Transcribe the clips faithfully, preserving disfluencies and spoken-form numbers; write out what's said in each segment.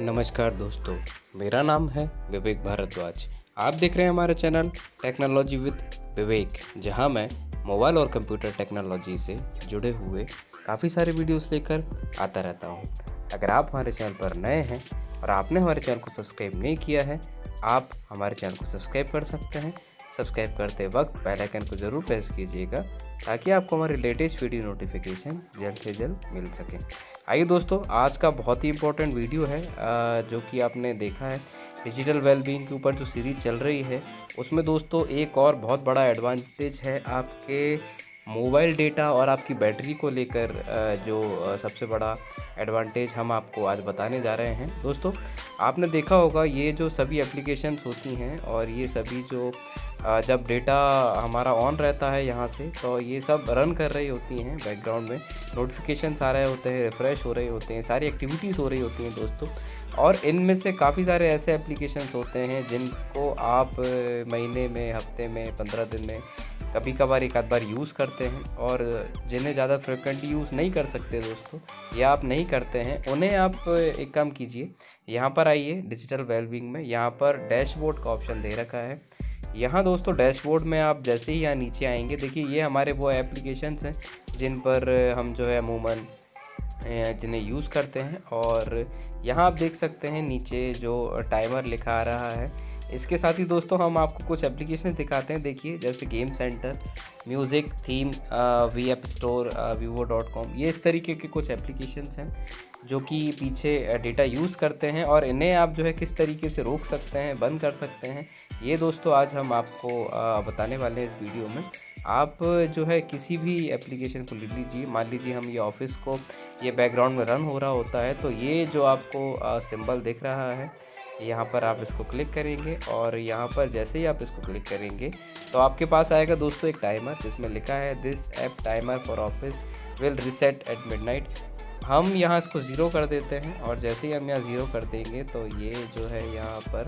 नमस्कार दोस्तों, मेरा नाम है विवेक भारद्वाज। आप देख रहे हैं हमारे चैनल टेक्नोलॉजी विद विवेक, जहां मैं मोबाइल और कंप्यूटर टेक्नोलॉजी से जुड़े हुए काफ़ी सारे वीडियोस लेकर आता रहता हूं। अगर आप हमारे चैनल पर नए हैं और आपने हमारे चैनल को सब्सक्राइब नहीं किया है, आप हमारे चैनल को सब्सक्राइब कर सकते हैं। सब्सक्राइब करते वक्त बेल आइकन को ज़रूर प्रेस कीजिएगा ताकि आपको हमारी लेटेस्ट वीडियो नोटिफिकेशन जल्द से जल्द मिल सके। आइए दोस्तों, आज का बहुत ही इम्पोर्टेंट वीडियो है जो कि आपने देखा है डिजिटल वेलबींग के ऊपर जो सीरीज़ चल रही है, उसमें दोस्तों एक और बहुत बड़ा एडवांटेज है आपके मोबाइल डेटा और आपकी बैटरी को लेकर। जो सबसे बड़ा एडवांटेज हम आपको आज बताने जा रहे हैं। दोस्तों, आपने देखा होगा ये जो सभी एप्लीकेशंस होती हैं और ये सभी जो जब डेटा हमारा ऑन रहता है यहाँ से, तो ये सब रन कर रही होती हैं बैकग्राउंड में, नोटिफिकेशंस आ रहे होते हैं, रिफ़्रेश हो रहे होते हैं, सारी एक्टिविटीज़ हो रही होती हैं दोस्तों। और इनमें से काफ़ी सारे ऐसे एप्लीकेशंस होते हैं जिनको आप महीने में, हफ्ते में, पंद्रह दिन में कभी कभार एक आध बार यूज़ करते हैं, और जिन्हें ज़्यादा फ्रिक्वेंटली यूज़ नहीं कर सकते दोस्तों, या आप नहीं करते हैं, उन्हें आप एक काम कीजिए, यहाँ पर आइए डिजिटल वेलबींग में। यहाँ पर डैशबोर्ड का ऑप्शन दे रखा है। यहाँ दोस्तों डैशबोर्ड में आप जैसे ही यहाँ नीचे आएंगे, देखिए ये हमारे वो एप्लीकेशंस हैं जिन पर हम जो है अमूमन जिन्हें यूज़ करते हैं। और यहाँ आप देख सकते हैं नीचे जो टाइमर लिखा आ रहा है। इसके साथ ही दोस्तों हम आपको कुछ एप्लीकेशन दिखाते हैं। देखिए जैसे game centre, music, theme, V app store, Vivo dot com, ये इस तरीके के कुछ एप्लीकेशंस हैं जो कि पीछे डेटा यूज़ करते हैं, और इन्हें आप जो है किस तरीके से रोक सकते हैं, बंद कर सकते हैं, ये दोस्तों आज हम आपको बताने वाले हैं इस वीडियो में। आप जो है किसी भी एप्लीकेशन को ले लीजिए, मान लीजिए हम ये ऑफिस को, ये बैकग्राउंड में रन हो रहा होता है, तो ये जो आपको सिंबल दिख रहा है, यहाँ पर आप इसको क्लिक करेंगे, और यहाँ पर जैसे ही आप इसको क्लिक करेंगे तो आपके पास आएगा दोस्तों एक टाइमर जिसमें लिखा है this app timer for office will reset at midnight. हम यहाँ इसको ज़ीरो कर देते हैं, और जैसे ही हम यहाँ ज़ीरो कर देंगे तो ये जो है यहाँ पर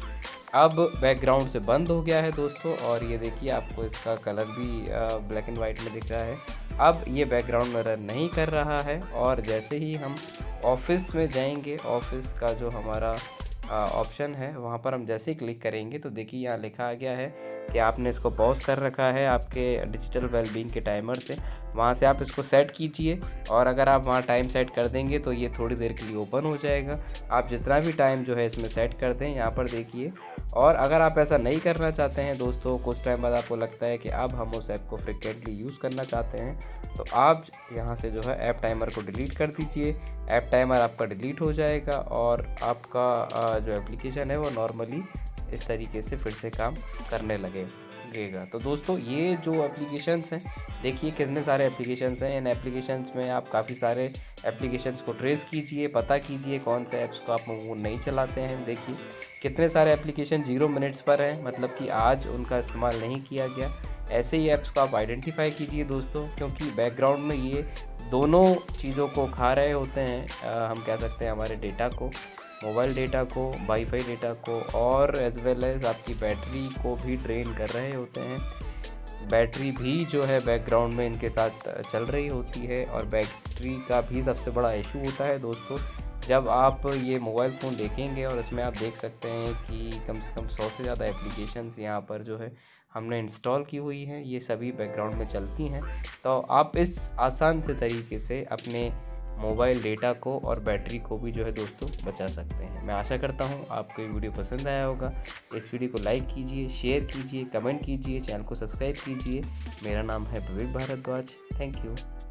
अब बैकग्राउंड से बंद हो गया है दोस्तों। और ये देखिए आपको इसका कलर भी ब्लैक एंड वाइट में दिख रहा है। अब ये बैकग्राउंड में रन नहीं कर रहा है, और जैसे ही हम ऑफिस में जाएंगे, ऑफिस का जो हमारा ऑप्शन है वहाँ पर हम जैसे ही क्लिक करेंगे तो देखिए यहाँ लिखा आ गया है कि आपने इसको पॉज कर रखा है आपके डिजिटल वेलबींग के टाइमर से। वहाँ से आप इसको सेट कीजिए, और अगर आप वहाँ टाइम सेट कर देंगे तो ये थोड़ी देर के लिए ओपन हो जाएगा। आप जितना भी टाइम जो है इसमें सेट कर दें, यहाँ पर देखिए। और अगर आप ऐसा नहीं करना चाहते हैं दोस्तों, कुछ टाइम बाद आपको लगता है कि अब हम उस ऐप को फ्रिक्वेंटली यूज़ करना चाहते हैं, तो आप यहाँ से जो है ऐप टाइमर को डिलीट कर दीजिए। ऐप टाइमर आपका डिलीट हो जाएगा, और आपका जो एप्लीकेशन है वो नॉर्मली इस तरीके से फिर से काम करने लगेगा। तो दोस्तों ये जो एप्लीकेशंस हैं, देखिए कितने सारे एप्लीकेशंस हैं। इन एप्लीकेशंस में आप काफ़ी सारे एप्लीकेशंस को ट्रेस कीजिए, पता कीजिए कौन से ऐप्स को आप वो नहीं चलाते हैं। देखिए कितने सारे एप्लीकेशन जीरो मिनट्स पर हैं, मतलब कि आज उनका इस्तेमाल नहीं किया गया। ऐसे ही ऐप्स को आप आइडेंटिफाई कीजिए दोस्तों, क्योंकि बैकग्राउंड में ये दोनों चीज़ों को खा रहे होते हैं। आ, हम कह सकते हैं हमारे डेटा को, मोबाइल डेटा को, वाईफाई डेटा को, और एज वेल एज आपकी बैटरी को भी ड्रेन कर रहे होते हैं। बैटरी भी जो है बैकग्राउंड में इनके साथ चल रही होती है, और बैटरी का भी सबसे बड़ा इशू होता है दोस्तों। जब आप ये मोबाइल फ़ोन देखेंगे और इसमें आप देख सकते हैं कि कम से कम सौ से ज़्यादा एप्लीकेशंस यहाँ पर जो है हमने इंस्टॉल की हुई हैं, ये सभी बैकग्राउंड में चलती हैं। तो आप इस आसान से तरीके से अपने मोबाइल डेटा को और बैटरी को भी जो है दोस्तों बचा सकते हैं। मैं आशा करता हूँ आपको ये वीडियो पसंद आया होगा। इस वीडियो को लाइक कीजिए, शेयर कीजिए, कमेंट कीजिए, चैनल को सब्सक्राइब कीजिए। मेरा नाम है विवेक भारद्वाज। Thank you.